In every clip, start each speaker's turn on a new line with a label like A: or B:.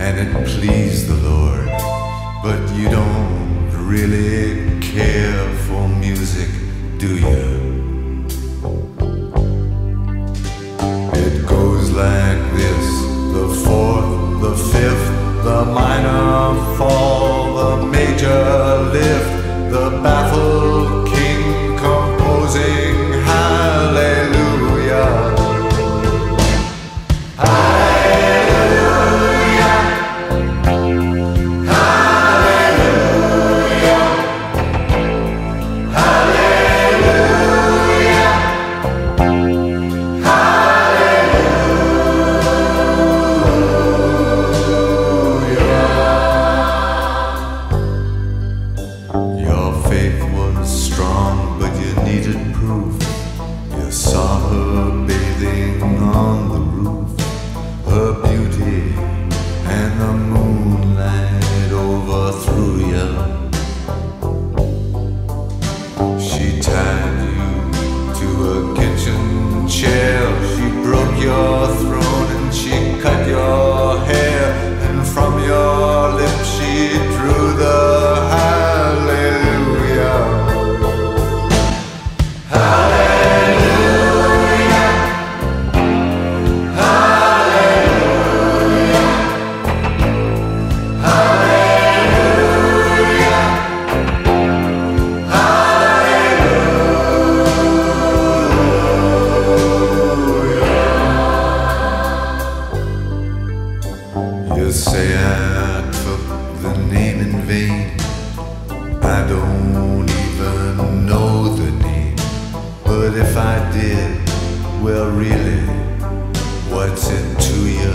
A: and it pleased the Lord. But you don't really care for music, do you? It goes like this: the fourth, the fifth, the minor fall, the major lift, the baffled king composing hallelujah. Hallelujah, hallelujah, hallelujah, hallelujah. Your faith was strong, but you needed proof. You saw her bathing on the roof, her beauty and the moonlight overthrew you. She tied you to a kitchen chair, she broke your throne and she cut your hair, and from your lips she drew the hallelujah. Hallelujah, hallelujah, hallelujah, hallelujah. You say I took the name in vain. I don't even know the name. But if I did, well really, what's it to you?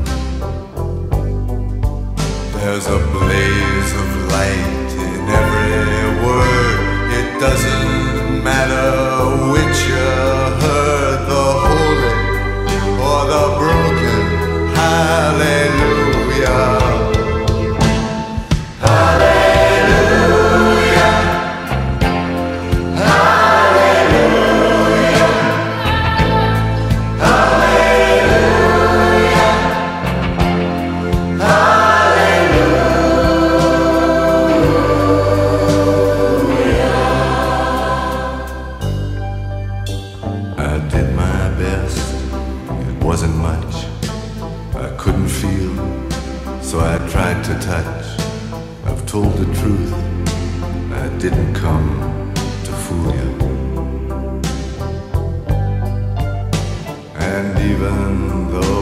A: There's a blaze of light in every word. It doesn't matter which you heard, the holy or the broken hallelujah. Hallelujah, hallelujah, hallelujah, hallelujah. I did my best, it wasn't much. I couldn't feel, so I tried to touch. I've told the truth, I didn't come to fool you. And even though